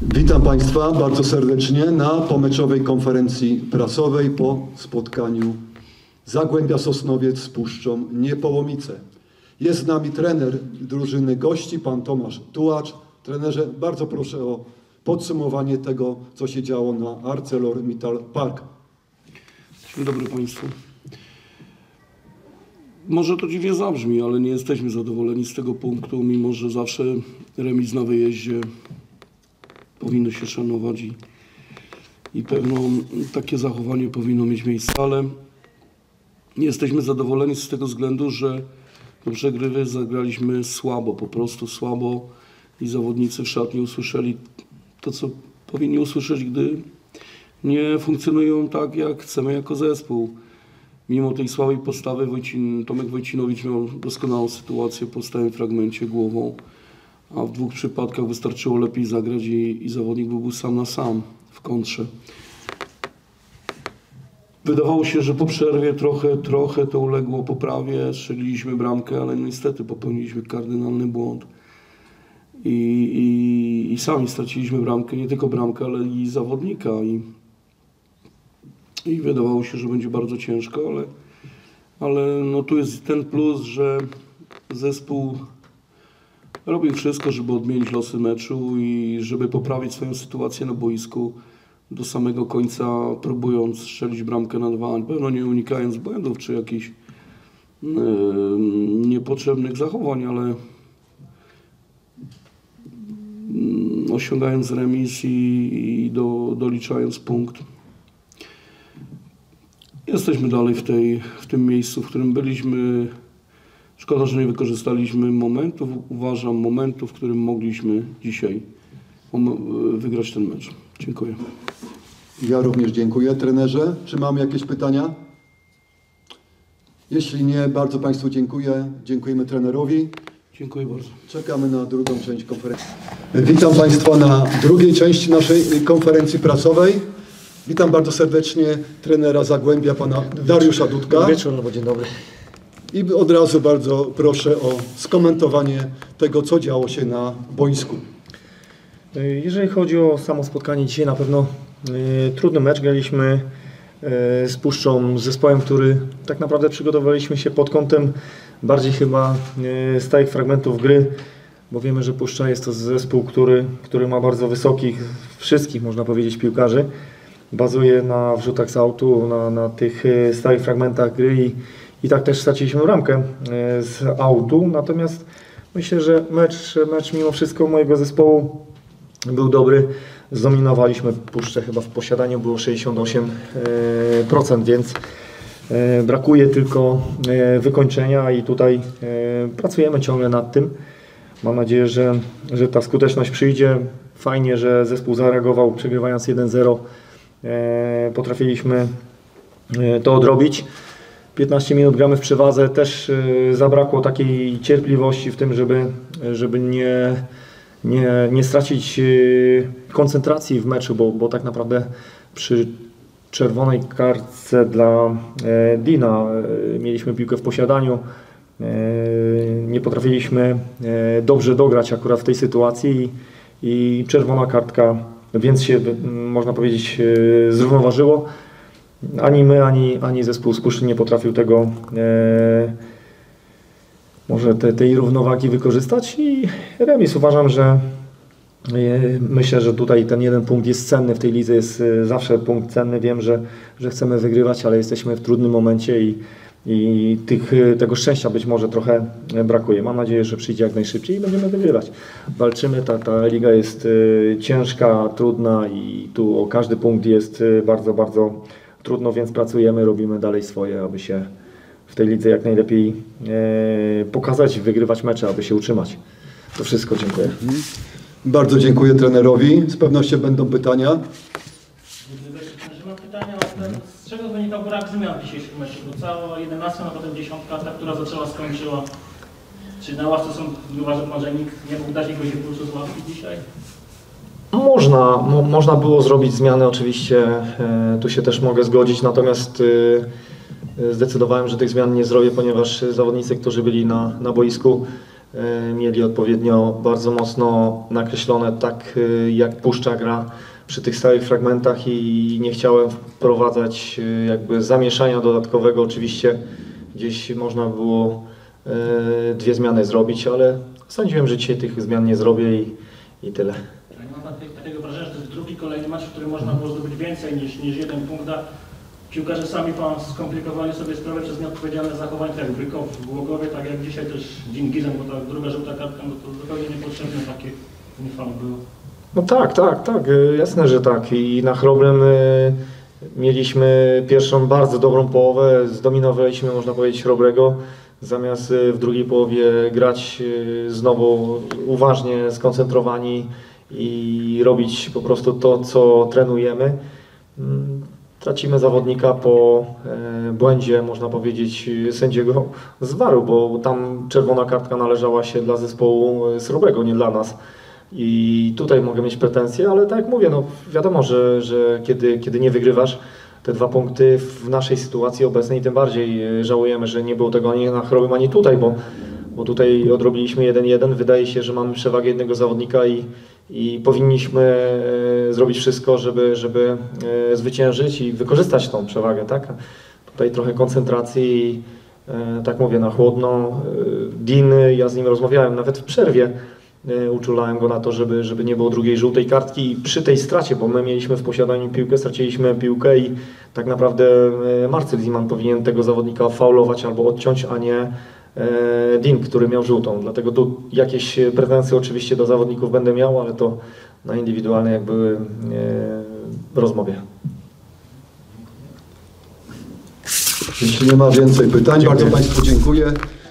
Witam Państwa bardzo serdecznie na pomeczowej konferencji prasowej po spotkaniu Zagłębia Sosnowiec z Puszczą Niepołomice. Jest z nami trener drużyny gości, pan Tomasz Tułacz. Trenerze, bardzo proszę o podsumowanie tego, co się działo na ArcelorMittal Park. Dzień dobry Państwu. Może to dziwnie zabrzmi, ale nie jesteśmy zadowoleni z tego punktu, mimo że zawsze remis na wyjeździe powinno się szanować i pewno takie zachowanie powinno mieć miejsce, ale nie jesteśmy zadowoleni z tego względu, że do przegrywy zagraliśmy słabo, po prostu słabo i zawodnicy w szatni usłyszeli to, co powinni usłyszeć, gdy nie funkcjonują tak, jak chcemy jako zespół. Mimo tej słabej postawy Tomek Wojcinowicz miał doskonałą sytuację po stałym fragmencie głową, a w dwóch przypadkach wystarczyło lepiej zagrać i zawodnik był sam na sam w kontrze. Wydawało się, że po przerwie trochę to uległo poprawie, strzeliliśmy bramkę, ale niestety popełniliśmy kardynalny błąd. I sami straciliśmy bramkę, nie tylko bramkę, ale i zawodnika. I wydawało się, że będzie bardzo ciężko, ale no tu jest ten plus, że zespół robił wszystko, żeby odmienić losy meczu i żeby poprawić swoją sytuację na boisku do samego końca, próbując strzelić bramkę na 2, na pewno nie unikając błędów czy jakichś niepotrzebnych zachowań, ale osiągając remis i doliczając punkt. Jesteśmy dalej w tym miejscu, w którym byliśmy. Szkoda, że nie wykorzystaliśmy momentów, uważam, momentu, w którym mogliśmy dzisiaj wygrać ten mecz. Dziękuję. Ja również dziękuję. Trenerze, czy mamy jakieś pytania? Jeśli nie, bardzo Państwu dziękuję. Dziękujemy trenerowi. Dziękuję bardzo. Czekamy na drugą część konferencji. Witam Państwa na drugiej części naszej konferencji prasowej. Witam bardzo serdecznie trenera Zagłębia, pana Dariusza Dudka. Dobry wieczór, albo dzień dobry. I od razu bardzo proszę o skomentowanie tego, co działo się na boisku. Jeżeli chodzi o samo spotkanie dzisiaj, na pewno trudny mecz. Graliśmy z Puszczą, z zespołem, który tak naprawdę przygotowaliśmy się pod kątem bardziej chyba stałych fragmentów gry, bo wiemy, że Puszcza jest to zespół, który ma bardzo wysokich, wszystkich można powiedzieć, piłkarzy. Bazuje na wrzutach z autu, na tych stałych fragmentach gry i tak też straciliśmy bramkę z autu. Natomiast myślę, że mecz mimo wszystko mojego zespołu był dobry. Zdominowaliśmy Puszczę, chyba w posiadaniu było 68%, więc brakuje tylko wykończenia i tutaj pracujemy ciągle nad tym. Mam nadzieję, że ta skuteczność przyjdzie. Fajnie, że zespół zareagował, przegrywając 1-0. Potrafiliśmy to odrobić. 15 minut gramy w przewadze, też zabrakło takiej cierpliwości w tym, żeby nie stracić koncentracji w meczu, bo tak naprawdę przy czerwonej kartce dla Dina mieliśmy piłkę w posiadaniu. Nie potrafiliśmy dobrze dograć akurat w tej sytuacji i czerwona kartka, więc się, można powiedzieć, zrównoważyło. Ani my, ani zespół z Puszczy nie potrafił tego, może tej równowagi wykorzystać i remis. Uważam, że myślę, że tutaj ten jeden punkt jest cenny w tej lidze, jest zawsze punkt cenny. Wiem, że chcemy wygrywać, ale jesteśmy w trudnym momencie i tego szczęścia być może trochę brakuje. Mam nadzieję, że przyjdzie jak najszybciej i będziemy wygrywać. Walczymy, ta liga jest ciężka, trudna i tu o każdy punkt jest bardzo, bardzo trudno, więc pracujemy, robimy dalej swoje, aby się w tej lidze jak najlepiej pokazać, wygrywać mecze, aby się utrzymać. To wszystko, dziękuję. Bardzo dziękuję trenerowi. Z pewnością będą pytania. Mam pytania o tym, z czego wynikał brak zmian w dzisiejszym meczu? Bo cała 11, a potem 10, ta, która zaczęła, skończyła. Czy na ławce są, uważam, może nikt nie mógł dać jakiegoś impulsu z ławki dzisiaj? Można było zrobić zmiany oczywiście, tu się też mogę zgodzić, natomiast zdecydowałem, że tych zmian nie zrobię, ponieważ zawodnicy, którzy byli na boisku, mieli odpowiednio bardzo mocno nakreślone, tak jak Puszcza gra przy tych stałych fragmentach i nie chciałem wprowadzać jakby zamieszania dodatkowego. Oczywiście gdzieś można było 2 zmiany zrobić, ale sądziłem, że dzisiaj tych zmian nie zrobię i tyle. Nie ma pan takiego wrażenia, że to jest drugi kolejny mecz, w którym można było zdobyć więcej niż 1 punkt. Piłkarze sami pan skomplikowali sobie sprawę przez nieodpowiedzialne zachowanie, tak jak Brykow w Głogowie, tak jak dzisiaj też Dingizem, bo ta druga żółta kartka, no to zupełnie niepotrzebne takie niefal było. No tak, jasne, że tak. I na Chrobrym mieliśmy pierwszą bardzo dobrą połowę, zdominowaliśmy, można powiedzieć, Chrobrego. Zamiast w drugiej połowie grać znowu uważnie, skoncentrowani i robić po prostu to, co trenujemy. Tracimy zawodnika po błędzie, można powiedzieć, sędziego z VAR-u, bo tam czerwona kartka należała się dla zespołu Srobrego, nie dla nas. I tutaj mogę mieć pretensje, ale tak jak mówię, no wiadomo, że kiedy nie wygrywasz, te 2 punkty w naszej sytuacji obecnej, tym bardziej żałujemy, że nie było tego ani na Chrobrym, ani tutaj, bo tutaj odrobiliśmy 1-1. Wydaje się, że mamy przewagę jednego zawodnika i powinniśmy zrobić wszystko, żeby zwyciężyć i wykorzystać tą przewagę, tak? Tutaj trochę koncentracji i tak mówię, na chłodno. Dean, ja z nim rozmawiałem nawet w przerwie, uczulałem go na to, żeby nie było drugiej żółtej kartki i przy tej stracie, bo my mieliśmy w posiadaniu piłkę, straciliśmy piłkę i tak naprawdę Marcel Ziman powinien tego zawodnika faulować albo odciąć, a nie Dean, który miał żółtą. Dlatego tu jakieś pretensje oczywiście do zawodników będę miał, ale to na indywidualnej jakby rozmowie. Jeśli nie ma więcej pytań, bardzo Państwu dziękuję.